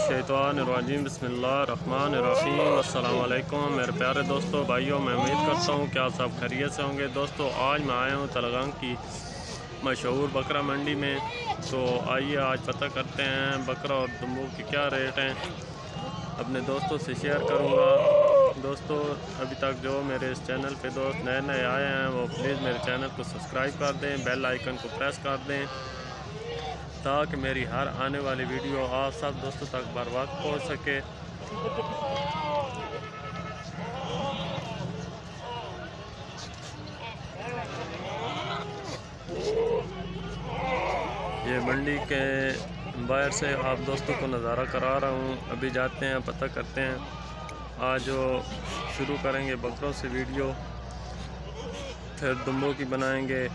मिनश्शैतानिर्रजीम बिस्मिल्लाहिर्रहमानिर्रहीम। अस्सलाम वालेकुम मेरे प्यारे दोस्तों भाइयों, मैं उम्मीद करता हूँ कि आप सब खैरियत से होंगे। दोस्तों आज मैं आया हूँ तलगांग की मशहूर बकरा मंडी में। तो आइए आज पता करते हैं बकरा और दुम्बों के क्या रेट हैं, अपने दोस्तों से शेयर करूँगा। दोस्तों अभी तक जो मेरे इस चैनल पे दोस्त नए नए आए हैं वो प्लीज़ मेरे चैनल को सब्सक्राइब कर दें, बेल आइकन को प्रेस कर दें ताकि मेरी हर आने वाली वीडियो आप सब दोस्तों तक बर वक्त पहुँच सके। ये मंडी के बाहर से आप दोस्तों को नज़ारा करा रहा हूँ। अभी जाते हैं पता करते हैं। आज जो शुरू करेंगे बकरों से वीडियो, फिर दुम्बों की बनाएंगे।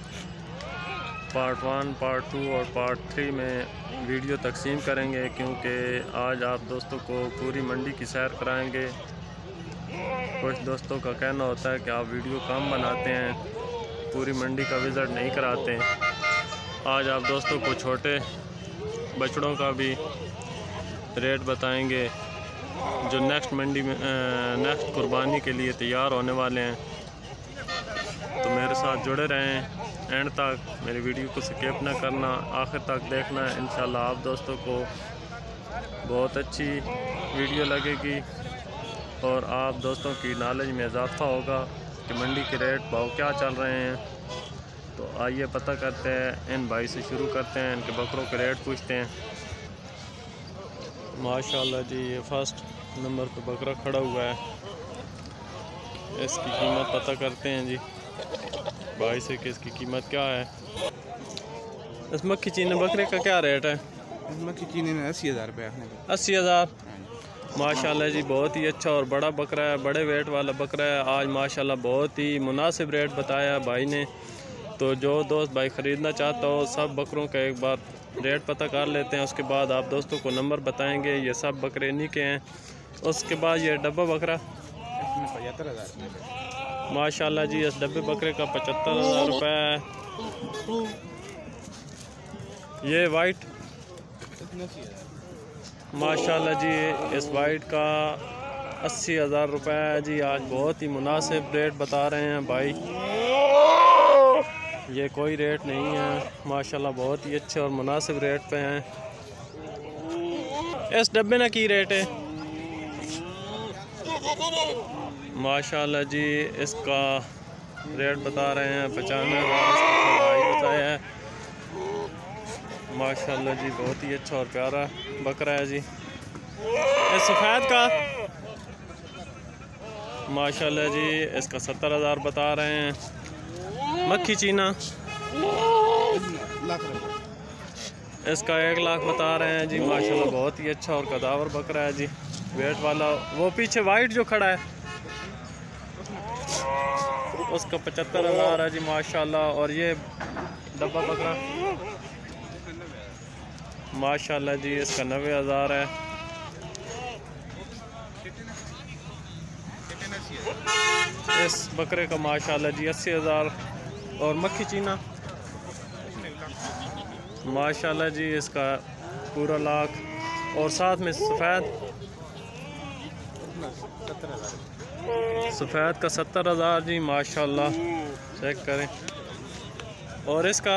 पार्ट 1, पार्ट 2 और पार्ट 3 में वीडियो तकसीम करेंगे, क्योंकि आज आप दोस्तों को पूरी मंडी की सैर कराएंगे। कुछ दोस्तों का कहना होता है कि आप वीडियो कम बनाते हैं, पूरी मंडी का विज़िट नहीं कराते। आज आप दोस्तों को छोटे बछड़ों का भी रेट बताएंगे जो नेक्स्ट मंडी में नेक्स्ट कुर्बानी के लिए तैयार होने वाले हैं। तो मेरे साथ जुड़े रहें एंड तक, मेरी वीडियो को स्किप ना करना, आखिर तक देखना। इंशाल्लाह आप दोस्तों को बहुत अच्छी वीडियो लगेगी और आप दोस्तों की नॉलेज में इजाफ़ा होगा कि मंडी के रेट भाव क्या चल रहे हैं। तो आइए पता करते हैं। इन भाई से शुरू करते हैं, इनके बकरों के रेट पूछते हैं। माशाल्लाह जी, ये फर्स्ट नंबर पे बकरा खड़ा हुआ है, इसकी कीमत पता करते हैं जी भाई से कि इसकी कीमत क्या है। इस मक्खी चीनी बकरे का क्या रेट है? इस मक्खी चीनी में 80,000 रुपये। 80,000 माशाल्लाह जी, बहुत ही अच्छा और बड़ा बकरा है, बड़े वेट वाला बकरा है। आज माशाल्लाह बहुत ही मुनासिब रेट बताया भाई ने। तो जो दोस्त भाई ख़रीदना चाहता हो सब बकरों का एक बार रेट पता कर लेते हैं, उसके बाद आप दोस्तों को नंबर बताएंगे। ये सब बकरे इन्हीं के हैं। उसके बाद ये डब्बा बकरा 75,000 माशाल्लाह जी, इस डब्बे बकरे का 75,000 रुपये है। ये वाइट माशाल्लाह जी, इस वाइट का 80,000 रुपये है जी। आज बहुत ही मुनासिब रेट बता रहे हैं भाई, ये कोई रेट नहीं है। माशाल्लाह बहुत ही अच्छे और मुनासिब रेट पे हैं। इस डब्बे ना की रेट है माशाल्लाह जी, इसका रेट बता रहे हैं 95,000 बताया है। माशाल्लाह जी, बहुत ही अच्छा और प्यारा बकरा है जी। इस सफ़ेद का माशाल्लाह जी, इसका 70,000 बता रहे हैं। मक्खी चीना इसका 1 लाख बता रहे हैं जी। माशाल्लाह बहुत ही अच्छा और कदावर बकरा है जी, वेट वाला। वो पीछे वाइट जो खड़ा है उसका 75,000 है जी माशाल्लाह। और ये डब्बा बकरा माशाल्लाह जी, इसका 90,000 है। इस बकरे का माशाल्लाह जी 80,000। और मक्खी चीना माशाल्लाह जी, इसका पूरा लाख। और साथ में सफ़ेद का 70,000 जी माशाल्लाह, चेक करें। और इसका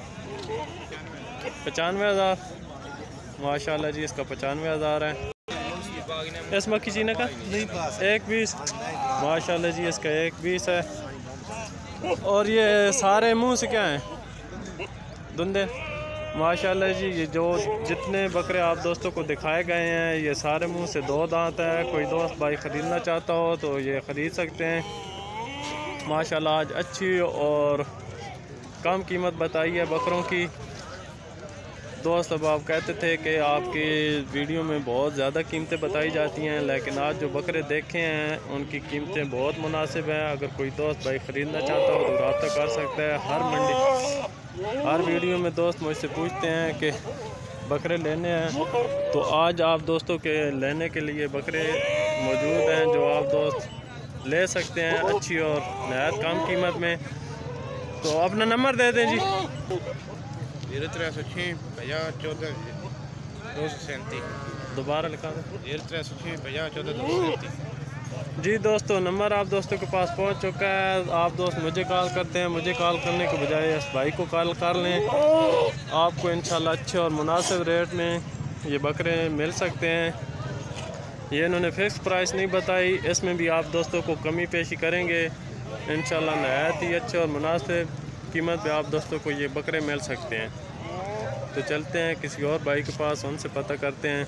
95,000 माशाल्लाह जी, इसका 95,000 है। इस मक्खी चीना का 120 माशाल्लाह जी, इसका 120 है। और ये सारे मुंह से क्या हैं? धुंधे माशाल्लाह जी। ये जो जितने बकरे आप दोस्तों को दिखाए गए हैं ये सारे मुंह से 2 दांत है। कोई दोस्त भाई ख़रीदना चाहता हो तो ये ख़रीद सकते हैं। माशाल्लाह आज अच्छी और कम कीमत बताई है बकरों की। दोस्त अब आप कहते थे कि आपकी वीडियो में बहुत ज़्यादा कीमतें बताई जाती हैं, लेकिन आज जो बकरे देखे हैं उनकी कीमतें बहुत मुनासिब हैं। अगर कोई दोस्त भाई ख़रीदना चाहता हो तो रब्ता कर सकता है। हर वीडियो में दोस्त मुझसे पूछते हैं कि बकरे लेने हैं, तो आज आप दोस्तों के लेने के लिए बकरे मौजूद हैं जो आप दोस्त ले सकते हैं अच्छी और नहायत कम कीमत में। तो अपना नंबर दे दें जी। 0306 50 14 237। दोबारा लिखा दो। 0350 जी दोस्तों, नंबर आप दोस्तों के पास पहुंच चुका है। आप दोस्त मुझे कॉल करते हैं, मुझे कॉल करने के बजाय इस भाई को कॉल कर लें। आपको इंशाल्लाह अच्छे और मुनासिब रेट में ये बकरे मिल सकते हैं। ये इन्होंने फिक्स प्राइस नहीं बताई, इसमें भी आप दोस्तों को कमी पेशी करेंगे इंशाल्लाह। नहायत ही अच्छे और मुनासिब कीमत पे आप दोस्तों को ये बकरे मिल सकते हैं। तो चलते हैं किसी और भाई के पास, उनसे पता करते हैं।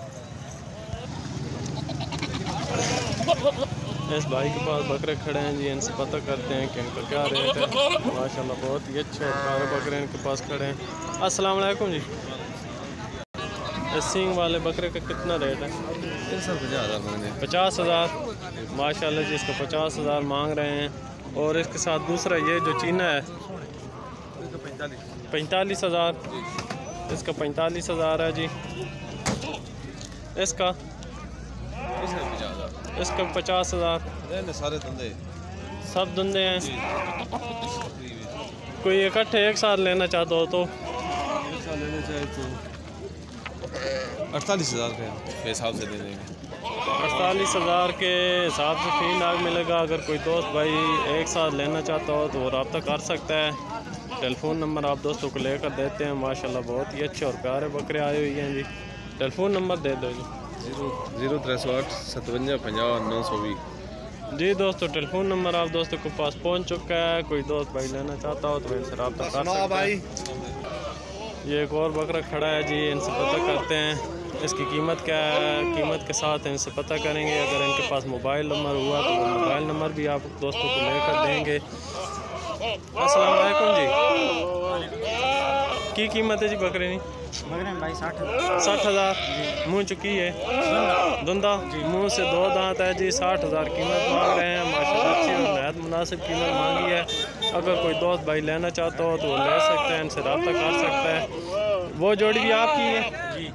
इस भाई के पास बकरे खड़े हैं जी, इनसे पता करते हैं कि इनका क्या रेट है। माशाल्लाह बहुत ही अच्छे और प्यारे बकरे इनके पास खड़े हैं। अस्सलाम वालेकुम जी। इस सींग वाले बकरे का कितना रेट है? 50,000 माशाल्लाह जी, इसका 50,000 मांग रहे हैं। और इसके साथ दूसरा ये जो चीना है 45,000, इसका 45,000 है जी। इसका 50,000। सारे धंधे सब धंधे हैं। कोई इकट्ठे एक साथ लेना चाहता हो तो लेना चाहे तो 48,000 के हिसाब से दे देंगे। 48,000 के हिसाब से फी नाग मिलेगा। अगर कोई दोस्त भाई एक साथ लेना चाहता हो तो वो रब्ता कर सकता है। टेलीफोन नंबर आप दोस्तों को लेकर देते हैं। माशाल्लाह बहुत ही अच्छे और प्यारे बकरे आए हुए हैं जी। टेलीफोन नंबर दे दो जी। 0308 57 50 920। जी दोस्तों, टेलीफोन नंबर आप दोस्तों के पास पहुंच चुका है। कोई दोस्त भाई लेना चाहता हो तो इनसे रब्ता कर सकता है। ये एक और बकरा खड़ा है जी, इनसे पता करते हैं इसकी कीमत क्या है। कीमत के साथ इनसे पता करेंगे। अगर इनके पास मोबाइल नंबर हुआ तो वो मोबाइल नंबर भी आप दोस्तों को लेकर देंगे। अस्सलाम वालेकुम जी। की कीमत है जी बकरे की? बकरे भाई 60,000। मुँह चुकी है धुंधा, मुँह से 2 दांत है जी। 60,000 कीमत मांग रहे हैं। माशाल्लाह अच्छी और नहायत मुनासिब कीमत मांगी है। अगर कोई दोस्त भाई लेना चाहता हो तो वो ले सकते हैं, इनसे रब्ता कर सकता है। वो जोड़ी भी आपकी है जी?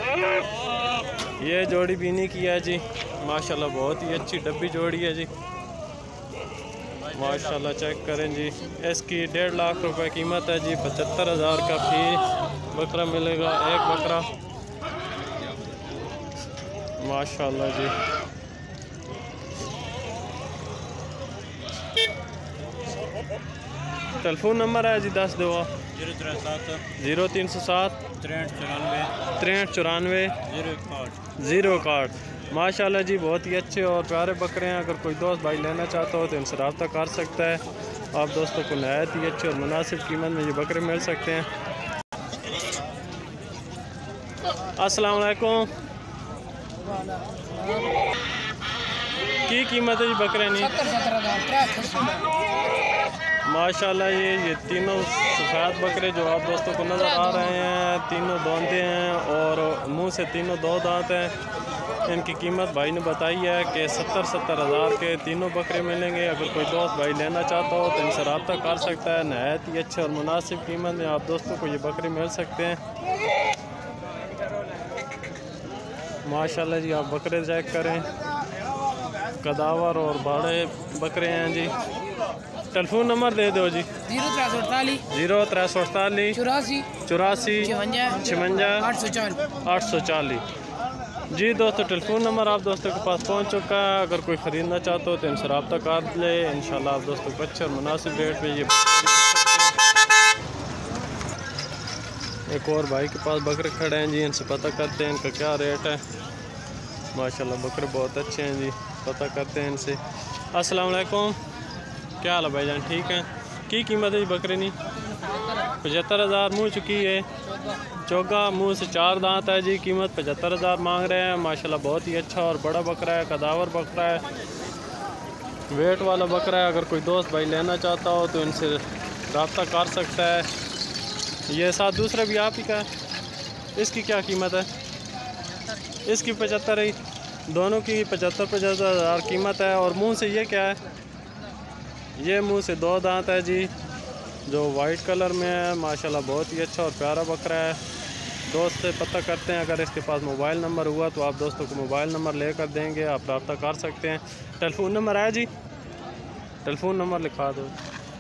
ये जोड़ी भी नहीं की है जी। माशाल्लाह बहुत ही अच्छी डब्बी जोड़ी है जी। माशाल्लाह चेक करें जी। इसकी 1.5 लाख रुपए कीमत है जी। 75,000 का फी बकरा मिलेगा, एक बकरा। माशाल्लाह जी। टेलीफोन नंबर है जी, 10 दो। 0307 6394 061। माशाल्लाह जी बहुत ही अच्छे और प्यारे बकरे हैं। अगर कोई दोस्त भाई लेना चाहता हो तो इनसे रब्ता कर सकता है। आप दोस्तों को नहायत ही अच्छे और मुनासिब कीमत में ये बकरे मिल सकते हैं। अस्सलाम वालेकुम। की कीमत है जी बकरे नहीं? माशाल्लाह ये तीनों सफ़ेद बकरे जो आप दोस्तों को नज़र आ रहे हैं, तीनों दोंदे हैं और मुंह से तीनों 2 दांत हैं। इनकी कीमत भाई ने बताई है कि 70,000 के तीनों बकरे मिलेंगे। अगर कोई दोस्त भाई लेना चाहता हो तो इनसे रब्ता कर सकता है। नहायत ही अच्छे और मुनासिब कीमत में आप दोस्तों को ये बकरे मिल सकते हैं। माशाल्लाह जी, आप बकरे चेक करें, कदावर और बड़े बकरे हैं जी। टेलीफोन नंबर दे दो जी। 0348 83 84 56 840। जी दोस्तों, टेलीफोन नंबर आप दोस्तों के पास पहुंच चुका है। अगर कोई ख़रीदना चाहते हो तो इनसे रब्ता कर ले। इंशाल्लाह आप दोस्तों को अच्छे और मुनासिब रेट पे ये। एक और भाई के पास बकरे खड़े हैं जी, इनसे पता करते हैं इनका क्या रेट है। माशाल्लाह बकरे बहुत अच्छे हैं जी, पता करते हैं इनसे। अस्सलाम वालेकुम, क्या हाल है भाईजान? ठीक है। की कीमत है जी बकरे नहीं? 75,000 मुँह चुकी है। चौगा मुँह से 4 दांत है जी। कीमत 75,000 मांग रहे हैं। माशाल्लाह बहुत ही अच्छा और बड़ा बकरा है, कदावर बकरा है, वेट वाला बकरा है। अगर कोई दोस्त भाई लेना चाहता हो तो इनसे रब्ता कर सकता है। ये साथ दूसरा भी आप ही का है। इसकी क्या कीमत है? इसकी 75 है। दोनों की 75,000 कीमत है। और मुँह से ये क्या है? ये मुँह से 2 दांत है जी, जो वाइट कलर में है। माशाल्लाह बहुत ही अच्छा और प्यारा बकरा है। दोस्त से पता करते हैं। अगर इसके पास मोबाइल नंबर हुआ तो आप दोस्तों को मोबाइल नंबर लेकर देंगे, आप रब्ता कर सकते हैं। टेलीफोन नंबर है जी? टेलीफोन नंबर लिखा दो।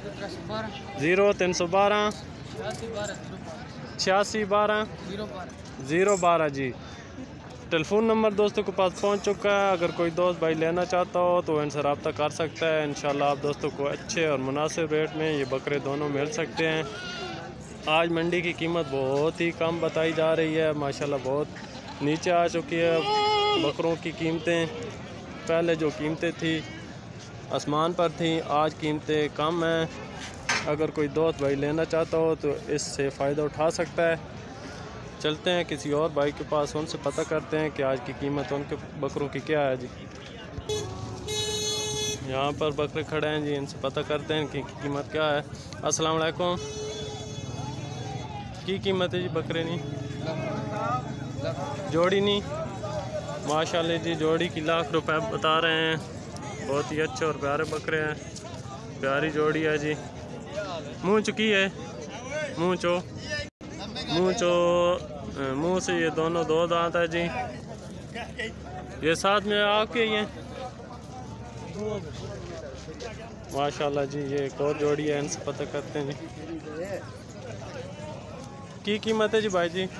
0312 86 12 012 जी। टेलीफोन नंबर दोस्तों के पास पहुंच चुका है। अगर कोई दोस्त भाई लेना चाहता हो तो इनसे रब्ता कर सकता है। इंशाल्लाह आप दोस्तों को अच्छे और मुनासिब रेट में ये बकरे दोनों मिल सकते हैं। आज मंडी की कीमत बहुत ही कम बताई जा रही है, माशाल्लाह बहुत नीचे आ चुकी है बकरों की कीमतें। पहले जो कीमतें थी आसमान पर थी, आज कीमतें कम हैं। अगर कोई दोस्त भाई लेना चाहता हो तो इससे फ़ायदा उठा सकता है। चलते हैं किसी और भाई के पास, उनसे पता करते हैं कि आज की कीमत उनके बकरों की क्या है जी। यहाँ पर बकरे खड़े हैं जी, इनसे पता करते हैं कि कीमत क्या है। अस्सलाम वालेकुम, की कीमत है जी बकरे नहीं जोड़ी नहीं? माशाल्लाह जी, जोड़ी की ₹1,00,000 बता रहे हैं। बहुत ही अच्छे और प्यारे बकरे हैं, प्यारी जोड़ी है जी। मुँह चुकी है, मुँह से ये दोनों 2 दांत है जी। ये साथ में आपके ही हैं माशाल्लाह जी। ये एक और जोड़ी है, इनसे पता करते हैं जी की कीमत है जी भाई जी।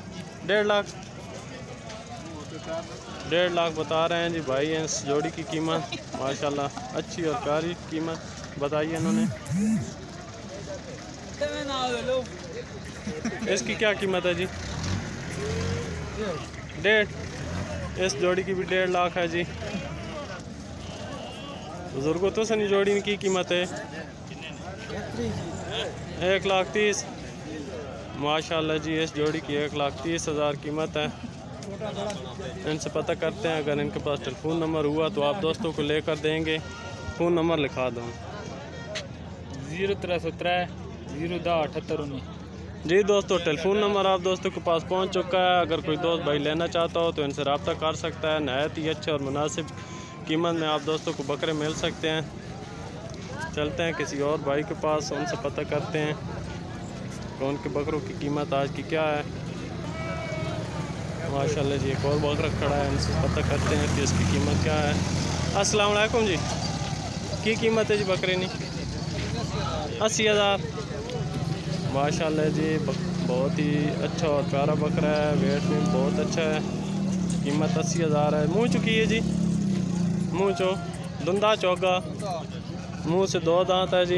1.5 लाख बता रहे हैं जी भाई इस जोड़ी की कीमत। माशाल्लाह अच्छी और प्यारी कीमत बताई इन्होंने। इसकी क्या कीमत है जी? 1.5। इस जोड़ी की भी 1.5 लाख है जी। बुजुर्गों तो सनी जोड़ी की कीमत है 1,30,000। माशाल्लाह जी, इस जोड़ी की 1,30,000 कीमत है। इनसे पता करते हैं, अगर इनके पास टेलीफोन नंबर हुआ तो आप दोस्तों को लेकर देंगे। फ़ोन नंबर लिखा दो 0317 010 जी। दोस्तों टेलीफोन नंबर आप दोस्तों के पास पहुंच चुका है। अगर कोई दोस्त भाई लेना चाहता हो तो इनसे रब्ता कर सकता है। नहायत ही अच्छे और मुनासिब कीमत में आप दोस्तों को बकरे मिल सकते हैं। चलते हैं किसी और भाई के पास, उनसे पता करते हैं कि उनके बकरों की कीमत आज की क्या है। माशाल्लाह जी, एक और बकरा खड़ा है, इनसे पता करते हैं कि इसकी कीमत क्या है। अस्सलाम वालेकुम जी, की कीमत है जी बकरे नहीं? 80,000। माशाल्लाह जी, बहुत ही अच्छा और प्यारा बकरा है, वेट में बहुत अच्छा है। कीमत 80,000 है। मुँह चुकी है जी, मुँह धुंधा चौगा, मुँह से 2 दांत है जी।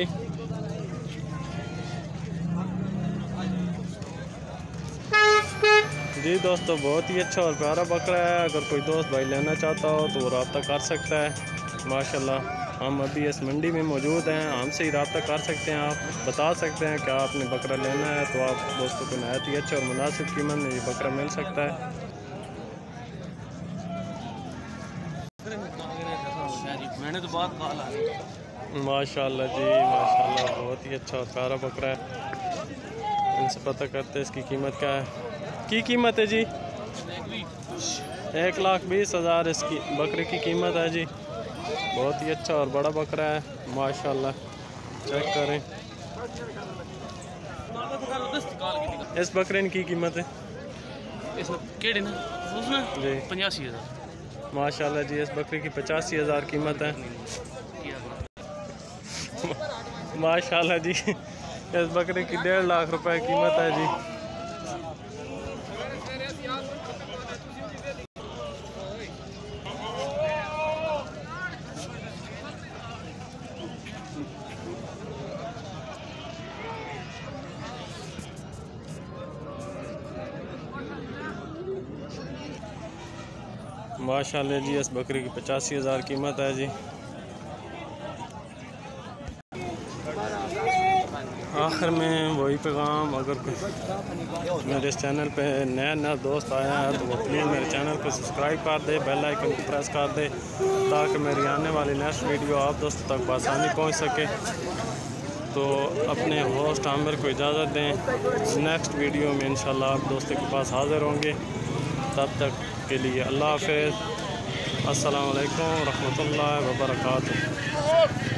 जी दोस्तों, बहुत ही अच्छा और प्यारा बकरा है। अगर कोई दोस्त भाई लेना चाहता हो तो वो रब्ता कर सकता है। माशाल्लाह हम अभी इस मंडी में मौजूद हैं, हमसे ही रब्ता कर सकते हैं। आप बता सकते हैं कि आपने बकरा लेना है तो आप दोस्तों को नहायत ही अच्छे और मुनासिब कीमत में ये बकरा मिल सकता है। मैंने तो बहुत कॉल आ रही। माशाल्लाह जी, माशाल्लाह बहुत ही अच्छा और प्यारा बकरा है। इनसे पता करते हैं इसकी कीमत क्या है। की कीमत है जी? 1,20,000 इसकी बकरे की कीमत है जी। बहुत ही अच्छा और बड़ा बकरा है माशाल्लाह, चेक करें। इस बकरे की कीमत है जी 85,000। माशाल्लाह जी, इस बकरे की 85,000 कीमत है। माशाल्लाह जी, इस बकरे की 1.5 लाख रुपए कीमत है जी। माशाल्लाह जी, इस बकरी की 85,000 कीमत है जी। आखिर में वही पैगाम, अगर मेरे इस चैनल पे नया दोस्त आया है तो वो प्लीज़ मेरे चैनल को सब्सक्राइब कर दे, बेल आइकन को प्रेस कर दे ताकि मेरी आने वाली नेक्स्ट वीडियो आप दोस्तों तक बआसानी पहुंच सके। तो अपने होस्ट आमिर को इजाज़त दें, नेक्स्ट वीडियो में इंशाल्लाह आप दोस्तों के पास हाज़िर होंगे। तब तक के लिए अल्लाह हाफ़िज़। अस्सलाम वालेकुम रहमतुल्लाहि व बरकातुहू।